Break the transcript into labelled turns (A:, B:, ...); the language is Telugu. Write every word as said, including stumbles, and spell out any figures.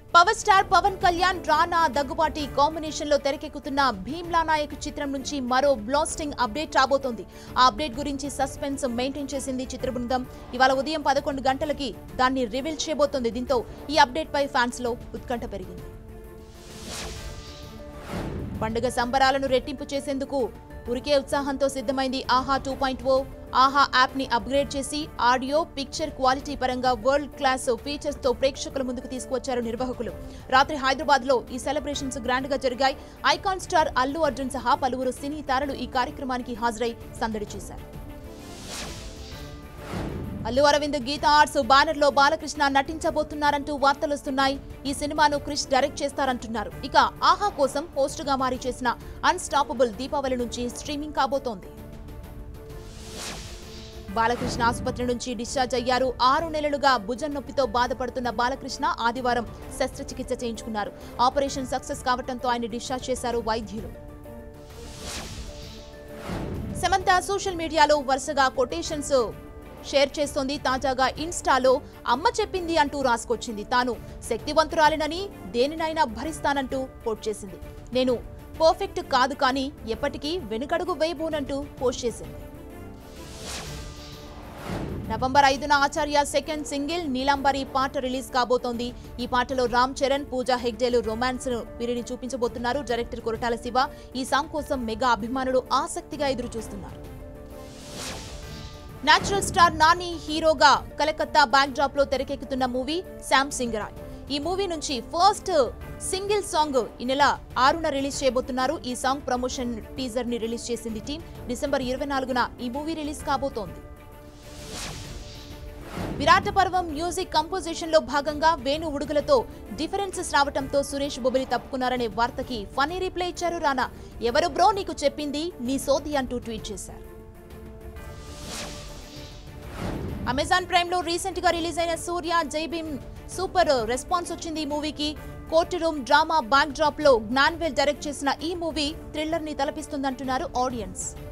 A: Power star Pawan Kalyan Rana Daggubati combination లో తెరకెక్కుతున్న భీమ్లా నాయక్ చిత్రం నుంచి మరో బ్లాస్టింగ్ అప్డేట్ రాబోతోంది. ఆ అప్డేట్ గురించి సస్పెన్స్ మెయింటైన్ చేసింది చిత్ర బృందం. ఇవాళ ఉదయం పదకొండు గంటలకి దాన్ని రివీల్ చేయబోతోంది. దీంతో ఈ అప్డేట్ పై ఫ్యాన్స్ లో ఉత్కంఠ పెరిగింది. పండుగ సంబరాలను రెట్టింపు చేసేందుకు ఉరికే ఉత్సాహంతో సిద్ధమైంది ఆహా టూ పాయింట్ ఓ. ఆహా యాప్ ని అప్గ్రేడ్ చేసి ఆడియో పిక్చర్ క్వాలిటీ పరంగా వరల్డ్ క్లాస్ ఫీచర్స్ తో ప్రేక్షకుల ముందుకు తీసుకువచ్చారు నిర్వాహకులు. రాత్రి హైదరాబాద్ లో ఈ సెలబ్రేషన్స్ గ్రాండ్ గా జరిగాయి. ఐకాన్ స్టార్ అల్లు అర్జున్ సహా పలువురు సినీ తారలు ఈ కార్యక్రమానికి హాజరై సందడి చేశారు. అల్లు అరవింద్ గీతా ఆర్ట్స్ బ్యానర్ లో బాలకృష్ణ నటించబోతున్నారంటూ వార్తలొస్తున్నాయి. ఈ సినిమాను క్రిష్ డైరెక్ట్ చేస్తారంటున్నారు. ఇక ఆహా కోసం హోస్ట్ గా మారి చేసిన అన్స్టాపబుల్ దీపావళి నుంచి స్ట్రీమింగ్ కాబోతోంది. బాలకృష్ణ ఆసుపత్రి నుంచి డిశ్చార్జ్ అయ్యారు. ఆరు నెలలుగా భుజం నొప్పితో బాధపడుతున్న బాలకృష్ణ ఆదివారం శస్త్రచికిత్స చేయించుకున్నారు. ఆపరేషన్ సక్సెస్ కావడంతో ఆయన డిశ్చార్జ్ చేశారు వైద్యులు. సమంత సోషల్ మీడియాలో వరుసగా కొటేషన్స్ షేర్ చేస్తోంది. తాజాగా ఇన్స్టాలో అమ్మ చెప్పింది అంటూ రాసుకొచ్చింది. తాను శక్తివంతురాలినని దేనినైనా భరిస్తానంటూ పోస్ట్ చేసింది. నేను పర్ఫెక్ట్ కాదు కానీ ఎప్పటికీ వెనుకడుగు వేయబోనంటూ పోస్ట్ చేసింది. నవంబర్ ఐదున ఆచార్య సెకండ్ సింగిల్ నీలాంబరి పాట రిలీజ్ కాబోతోంది. ఈ పాటలో రామ్ చరణ్, పూజా హెగ్డేలు రొమాన్స్ ను వీరిని చూపించబోతున్నారు. డైరెక్టర్ కొరటాల శివ ఈ సాంగ్ కోసం మెగా అభిమానులు ఆసక్తిగా ఎదురు చూస్తున్నారు. నేచురల్ స్టార్ నాని హీరోగా కలకత్తా బ్యాక్ డ్రాప్ లో తెరకెక్కుతున్న మూవీ శామ్ సింగరాయ్. ఈ మూవీ నుంచి ఫస్ట్ సింగిల్ సాంగ్ ఈ నెల ఆరున రిలీజ్ చేయబోతున్నారు. ఈ సాంగ్ ప్రమోషన్ టీజర్ ని రిలీజ్ చేసింది టీం. డిసెంబర్ ఇరవై నాలుగున ఈ మూవీ రిలీజ్ కాబోతోంది. విరాట పర్వం మ్యూజిక్ కంపోజిషన్ లో భాగంగా వేణు ఉడుగులతో డిఫరెన్సెస్ రావడంతో సురేష్ బొబిలి తప్పుకున్నారనే వార్తకి ఫనీ రిప్లై ఇచ్చారు రానా. ఎవరు బ్రో నీకు చెప్పింది నీ సోది అంటూ ట్వీట్ చేశారు. అమెజాన్ ప్రైమ్ లో రీసెంట్ గా రిలీజ్ అయిన సూర్య జై భీమ్ సూపర్ రెస్పాన్స్ వచ్చింది. ఈ మూవీకి court room drama back drop లో జ్ఞాన్వేల్ డైరెక్ట్ చేసిన ఈ మూవీ థ్రిల్లర్ ని తలపిస్తుందంటున్నారు ఆడియన్స్.